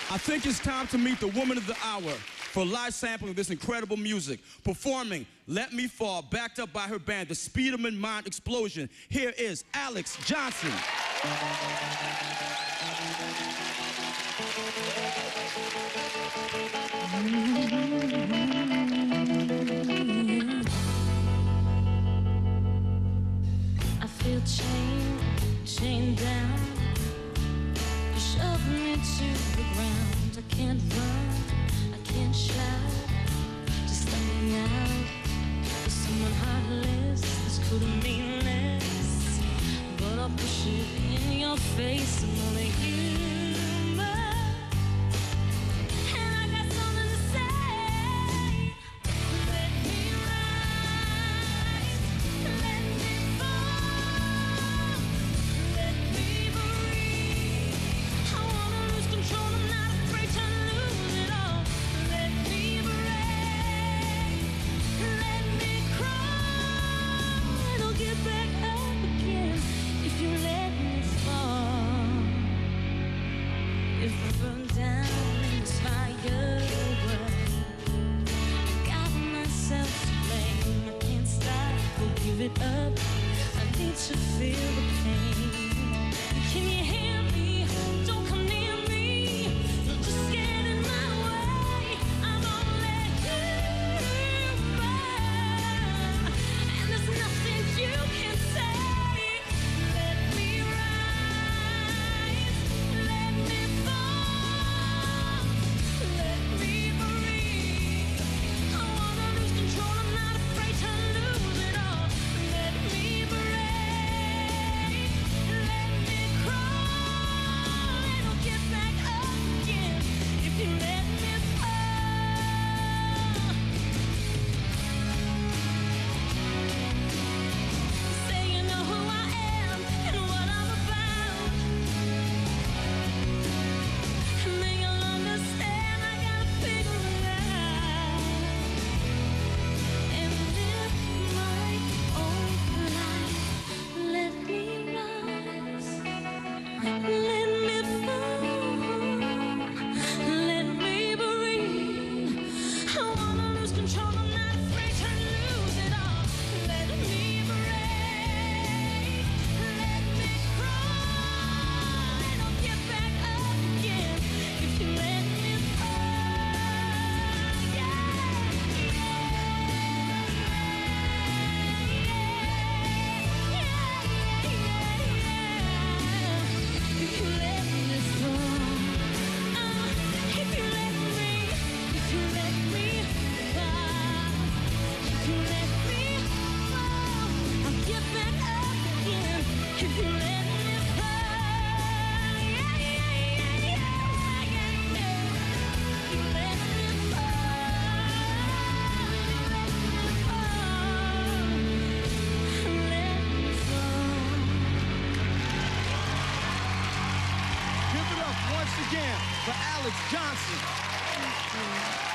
I think it's time to meet the woman of the hour for a live sampling of this incredible music. Performing Let Me Fall, backed up by her band, the Speederman Mind Explosion. Here is Alex Johnson. I feel chained down. You shove me to the ground. I can't run, I can't shout. Just let me out. For someone heartless, this couldn't mean less. But I'll push it in your face. I'm only human. It up, I need to feel the pain. Can you hear me? Don't come near me. Don't just get in my way. I won't let you run. And there's nothing you can say. Let me rise, let me fall, let me breathe. I wanna lose control, I'm not afraid to lose it all. Again for Alex Johnson.